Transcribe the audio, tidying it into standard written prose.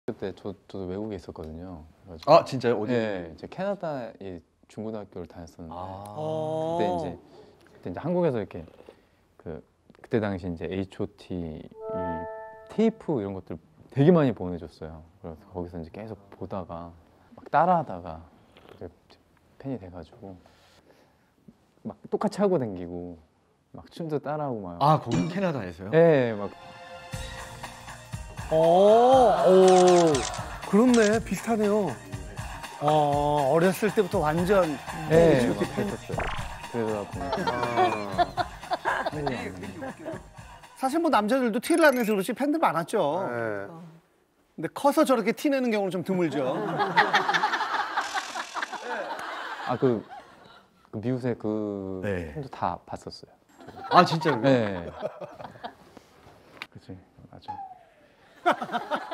그때 저도 외국에 있었거든요. 그래가지고 아 진짜요? 어디? 네, 이제 캐나다에 중고등학교를 다녔었는데 아. 그때 이제 한국에서 이렇게 그때 당시 이제 H.O.T 이 테이프 이런 것들 되게 많이 보내줬어요. 그래서 거기서 이제 계속 보다가 막 따라하다가 이제 팬이 돼가지고 막 똑같이 하고 다니고 막 춤도 따라하고 막. 아 거기 캐나다에서요? 네, 막. 오, 그렇네. 비슷하네요. 어렸을 때부터 완전 네, H.O.T 막 팬. 그랬었어요. 그러다 보니까 사실 뭐 남자들도 티를 안 내서 그렇지 팬들 많았죠. 네. 근데 커서 저렇게 티 내는 경우는 좀 드물죠. 그 미우새 네. 팬도 다 봤었어요. 아 진짜요? 네. 그치, 맞아.